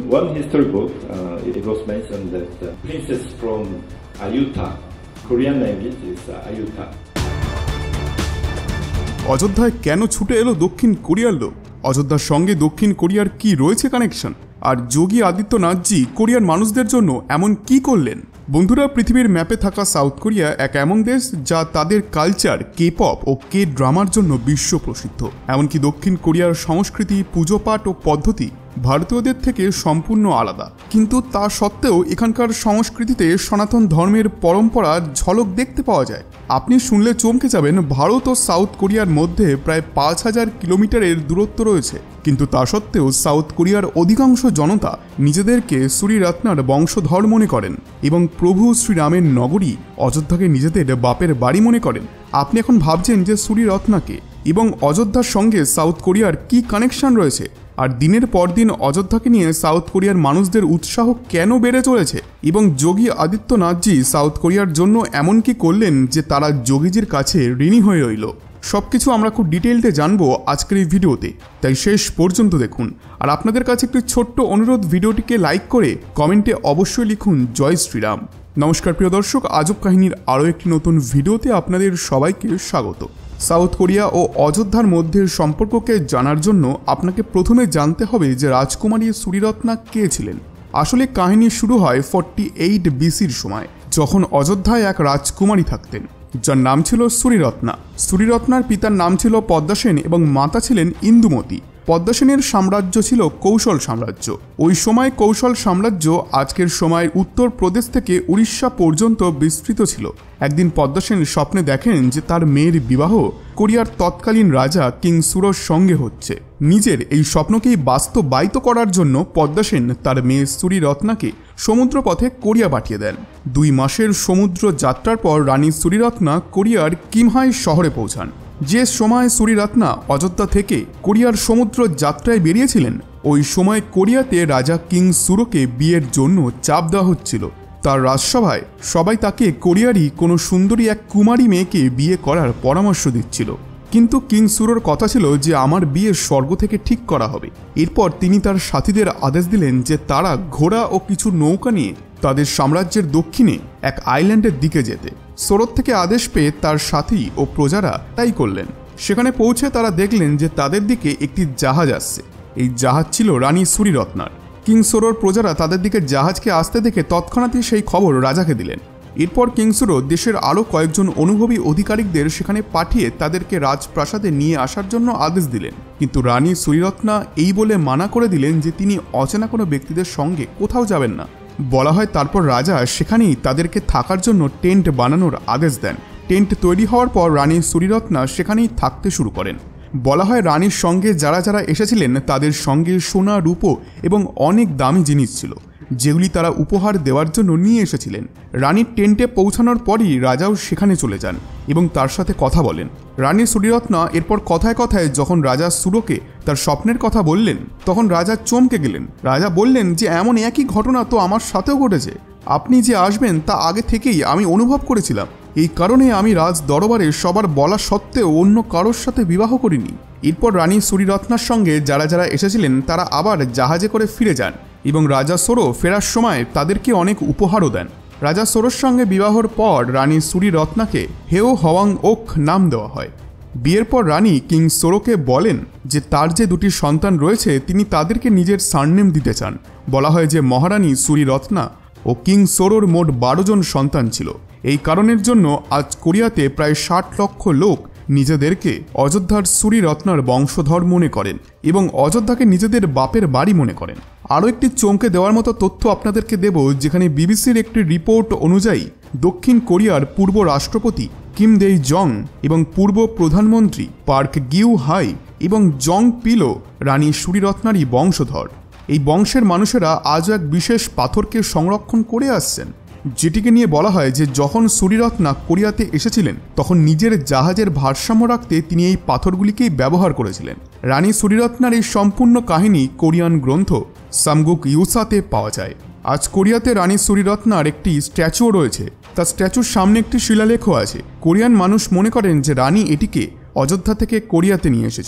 one history book, it was mentioned that princess from Ayutthaya, Korean language is Ayutthaya. অযোধ্যায় কেন ছুটে এলো দক্ষিণ কোরিয়ার লোক? অযোধ্যার সঙ্গে দক্ষিণ কোরিয়ার কি রয়েছে কানেকশন? আর যোগী আদিত্যনাথজি কোরিয়ার মানুষদের জন্য এমন কি করলেন? বন্ধুরা, পৃথিবীর ম্যাপে থাকা সাউথ কোরিয়া এক এমন দেশ যা তাদের কালচার, কে পপ ও কে ড্রামার জন্য বিশ্ব প্রসিদ্ধ। এমনকি দক্ষিণ কোরিয়ার সংস্কৃতি, পুজো পাঠ ও পদ্ধতি ভারতীয়দের থেকে সম্পূর্ণ আলাদা। কিন্তু তা সত্ত্বেও এখানকার সংস্কৃতিতে সনাতন ধর্মের পরম্পরার ঝলক দেখতে পাওয়া যায়। আপনি শুনলে চমকে যাবেন, ভারত ও সাউথ কোরিয়ার মধ্যে প্রায় ৫,০০০ কিলোমিটারের দূরত্ব রয়েছে। কিন্তু তা সত্ত্বেও সাউথ কোরিয়ার অধিকাংশ জনতা নিজেদেরকে শ্রীরত্নার বংশধর মনে করেন এবং প্রভু শ্রীরামের নগরী অযোধ্যাকে নিজেদের বাপের বাড়ি মনে করেন। আপনি এখন ভাবছেন যে শ্রীরত্নাকে এবং অযোধ্যার সঙ্গে সাউথ কোরিয়ার কি কানেকশন রয়েছে, আর দিনের পর দিন অযোধ্যাকে নিয়ে সাউথ কোরিয়ার মানুষদের উৎসাহ কেন বেড়ে চলেছে, এবং যোগী আদিত্যনাথজি সাউথ কোরিয়ার জন্য এমন কি করলেন যে তারা যোগীজির কাছে ঋণী হয়ে রইল। সবকিছু আমরা খুব ডিটেইলতে জানবো আজকের এই ভিডিওতে, তাই শেষ পর্যন্ত দেখুন। আর আপনাদের কাছে একটি ছোট্ট অনুরোধ, ভিডিওটিকে লাইক করে কমেন্টে অবশ্যই লিখুন জয় শ্রীরাম। নমস্কার প্রিয় দর্শক, আজব কাহিনীর আরও একটি নতুন ভিডিওতে আপনাদের সবাইকে স্বাগত। সাউথ কোরিয়া ও অযোধ্যার মধ্যে সম্পর্ককে জানার জন্য আপনাকে প্রথমে জানতে হবে যে রাজকুমারী শ্রীরত্না কে ছিলেন। আসলে কাহিনী শুরু হয় 48 BCর সময়, যখন অযোধ্যায় এক রাজকুমারী থাকতেন যার নাম ছিল শ্রীরত্না। শ্রীরত্নার পিতার নাম ছিল পদ্মাসেন এবং মাতা ছিলেন ইন্দুমতি। পদ্মাসেনের সাম্রাজ্য ছিল কৌশল সাম্রাজ্য। ওই সময় কৌশল সাম্রাজ্য আজকের সময়ের উত্তর প্রদেশ থেকে উড়িষ্যা পর্যন্ত বিস্তৃত ছিল। একদিন পদ্মাসেন স্বপ্নে দেখেন যে তার মেয়ের বিবাহ কোরিয়ার তৎকালীন রাজা কিং সুরর সঙ্গে হচ্ছে। নিজের এই স্বপ্নকেই বাস্তবায়িত করার জন্য পদ্মাসেন তার মেয়ে শ্রীরত্নাকে সমুদ্রপথে কোরিয়া পাঠিয়ে দেন। 2 মাসের সমুদ্র যাত্রার পর রানী শ্রীরত্না কোরিয়ার কিমহাই শহরে পৌঁছান। যে সময় শ্রীরত্না অযোধ্যা থেকে কোরিয়ার সমুদ্র যাত্রায় বেরিয়েছিলেন, ওই সময় কোরিয়াতে রাজা কিং সুরোকে বিয়ের জন্য চাপ দেওয়া হচ্ছিল। তার রাজসভায় সবাই তাকে কোরিয়ারই কোনো সুন্দরী এক কুমারী মেয়েকে বিয়ে করার পরামর্শ দিচ্ছিল। কিন্তু কিং সুরোর কথা ছিল যে আমার বিয়ে স্বর্গ থেকে ঠিক করা হবে। এরপর তিনি তার সাথীদের আদেশ দিলেন যে তারা ঘোড়া ও কিছু নৌকা নিয়ে তাদের সাম্রাজ্যের দক্ষিণে এক আইল্যান্ডের দিকে যেতে। সোরত থেকে আদেশ পেয়ে তার সাথী ও প্রজারা তাই করলেন। সেখানে পৌঁছে তারা দেখলেন যে তাদের দিকে একটি জাহাজ আসছে। এই জাহাজ ছিল রানী শ্রীরত্নার। কিং সুরোর প্রজারা তাদের দিকে জাহাজকে আসতে দেখে তৎক্ষণাৎই সেই খবর রাজাকে দিলেন। এরপর কিং সুরো দেশের আরও কয়েকজন অনুভবী অধিকারিকদের সেখানে পাঠিয়ে তাদেরকে রাজপ্রাসাদে নিয়ে আসার জন্য আদেশ দিলেন। কিন্তু রানী শ্রীরত্না এই বলে মানা করে দিলেন যে তিনি অচেনা কোনো ব্যক্তিদের সঙ্গে কোথাও যাবেন না। বলা হয় তারপর রাজা সেখানেই তাদেরকে থাকার জন্য টেন্ট বানানোর আদেশ দেন। টেন্ট তৈরি হওয়ার পর রানী শ্রীরত্না সেখানেই থাকতে শুরু করেন। বলা হয় রানীর সঙ্গে যারা যারা এসেছিলেন তাদের সঙ্গে সোনা, রূপো এবং অনেক দামি জিনিস ছিল, যেগুলি তারা উপহার দেওয়ার জন্য নিয়ে এসেছিলেন। রানীর টেন্টে পৌঁছানোর পরই রাজাও সেখানে চলে যান এবং তার সাথে কথা বলেন। রানী শ্রীরত্না এরপর কথায় কথায় যখন রাজা সুরোকে তার স্বপ্নের কথা বললেন, তখন রাজা চমকে গেলেন। রাজা বললেন যে এমন একই ঘটনা তো আমার সাথেও ঘটেছে। আপনি যে আসবেন তা আগে থেকেই আমি অনুভব করেছিলাম। এই কারণে আমি রাজ দরবারে সবার বলা সত্ত্বেও অন্য কারোর সাথে বিবাহ করিনি। এরপর রানী শ্রীরত্নার সঙ্গে যারা যারা এসেছিলেন তারা আবার জাহাজে করে ফিরে যান এবং রাজা সোরো ফেরার সময় তাদেরকে অনেক উপহারও দেন। রাজা সোরোর সঙ্গে বিবাহর পর রানী শ্রীরত্নাকে হেও হওয়াং ওক নাম দেওয়া হয়। বিয়ের পর রানী কিং সোরোকে বলেন যে তার যে 2টি সন্তান রয়েছে তিনি তাদেরকে নিজের সারনেম দিতে চান। বলা হয় যে মহারানী শ্রীরত্না ও কিং সোরোর মোট 12 জন সন্তান ছিল। এই কারণের জন্য আজ কোরিয়াতে প্রায় 60 লক্ষ লোক নিজেদেরকে অযোধ্যার শ্রীরত্নার বংশধর মনে করেন এবং অযোধ্যাকে নিজেদের বাপের বাড়ি মনে করেন। আরও একটি চমকে দেওয়ার মতো তথ্য আপনাদেরকে দেব, যেখানে বিবিসির একটি রিপোর্ট অনুযায়ী দক্ষিণ কোরিয়ার পূর্ব রাষ্ট্রপতি কিম দেই জং এবং পূর্ব প্রধানমন্ত্রী পার্ক গিউ হাই এবং জং পিলো রানী শ্রীরত্নারই বংশধর। এই বংশের মানুষেরা আজও এক বিশেষ পাথরকে সংরক্ষণ করে আসছেন, যেটিকে নিয়ে বলা হয় যে যখন শ্রীরত্না কোরিয়াতে এসেছিলেন তখন নিজের জাহাজের ভারসাম্য রাখতে তিনি এই পাথরগুলিকেই ব্যবহার করেছিলেন। রানী শ্রীরত্নার এই সম্পূর্ণ কাহিনী কোরিয়ান গ্রন্থ সামগুক ইউসাতে পাওয়া যায়। আজ কোরিয়াতে রানী শ্রীরত্নার একটি স্ট্যাচুও রয়েছে। তার স্ট্যাচুর সামনে একটি শিলালেখও আছে। কোরিয়ান মানুষ মনে করেন যে রানী এটিকে অযোধ্যা থেকে কোরিয়াতে নিয়ে এসেছিলেন।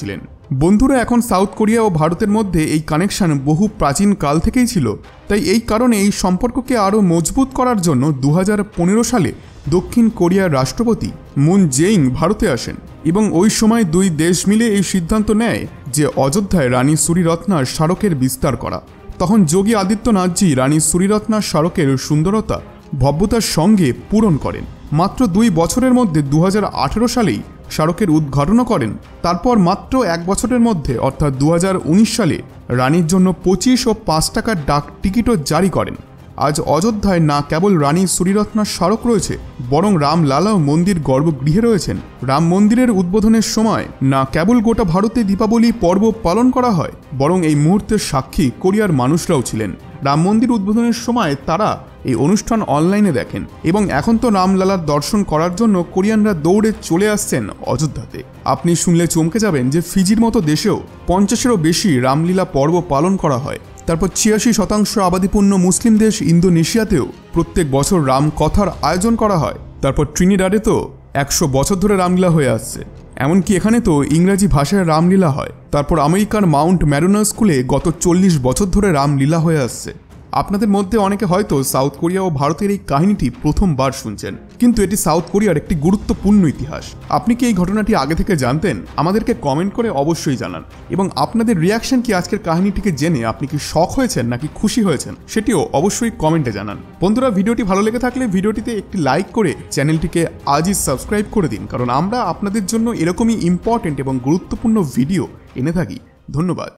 বন্ধুরা, এখন সাউথ কোরিয়া ও ভারতের মধ্যে এই কানেকশন বহু প্রাচীন কাল থেকেই ছিল। তাই এই কারণে এই সম্পর্ককে আরও মজবুত করার জন্য 2015 সালে দক্ষিণ কোরিয়ার রাষ্ট্রপতি মুন জেইং ভারতে আসেন এবং ওই সময় দুই দেশ মিলে এই সিদ্ধান্ত নেয় যে অযোধ্যায় রানী সুরিরত্নার স্মারকের বিস্তার করা। তখন যোগী আদিত্যনাথজি রানী সুরিরত্নার স্মারকের সুন্দরতা ভব্যতার সঙ্গে পূরণ করেন। মাত্র 2 বছরের মধ্যে 2018 সালেই স্মারকের উদ্ঘাটনও করেন। তারপর মাত্র 1 বছরের মধ্যে অর্থাৎ 2019 সালে রানীর জন্য 25 ও 5 টাকার ডাক টিকিটও জারি করেন। আজ অযোধ্যায় না কেবল রানী সুরিরত্নার স্মারক রয়েছে, বরং রামলালাও মন্দির গর্ভগৃহে রয়েছেন। রাম মন্দিরের উদ্বোধনের সময় না কেবল গোটা ভারতে দীপাবলি পর্ব পালন করা হয়, বরং এই মুহূর্তের সাক্ষী কোরিয়ার মানুষরাও ছিলেন। রাম মন্দির উদ্বোধনের সময় তারা এই অনুষ্ঠান অনলাইনে দেখেন এবং এখন তো রামলালার দর্শন করার জন্য কোরিয়ানরা দৌড়ে চলে আসছেন অযোধ্যাতে। আপনি শুনলে চমকে যাবেন যে ফিজির মতো দেশেও 50-এরও বেশি রামলীলা পর্ব পালন করা হয়। তারপর 86% আবাদিপূর্ণ মুসলিম দেশ ইন্দোনেশিয়াতেও প্রত্যেক বছর রাম কথার আয়োজন করা হয়। তারপর ট্রিনিডাডে তো 100 বছর ধরে রামলীলা হয়ে আসছে। এমনকি এখানে তো ইংরাজি ভাষায় রামলীলা হয়। তারপর আমেরিকার মাউন্ট ম্যারোনা স্কুলে গত 40 বছর ধরে রামলীলা হয়ে আসছে। আপনাদের মধ্যে অনেকে হয়তো সাউথ কোরিয়া ও ভারতের এই কাহিনীটি প্রথমবার শুনছেন, কিন্তু এটি সাউথ কোরিয়ার একটি গুরুত্বপূর্ণ ইতিহাস। আপনি কি এই ঘটনাটি আগে থেকে জানতেন? আমাদেরকে কমেন্ট করে অবশ্যই জানান এবং আপনাদের রিয়াকশন কি আজকের কাহিনীটিকে জেনে আপনি কি শক হয়েছেন নাকি খুশি হয়েছেন সেটিও অবশ্যই কমেন্টে জানান। বন্ধুরা, ভিডিওটি ভালো লেগে থাকলে ভিডিওটিতে একটি লাইক করে চ্যানেলটিকে আজই সাবস্ক্রাইব করে দিন, কারণ আমরা আপনাদের জন্য এরকমই ইম্পর্টেন্ট এবং গুরুত্বপূর্ণ ভিডিও এনে থাকি। ধন্যবাদ।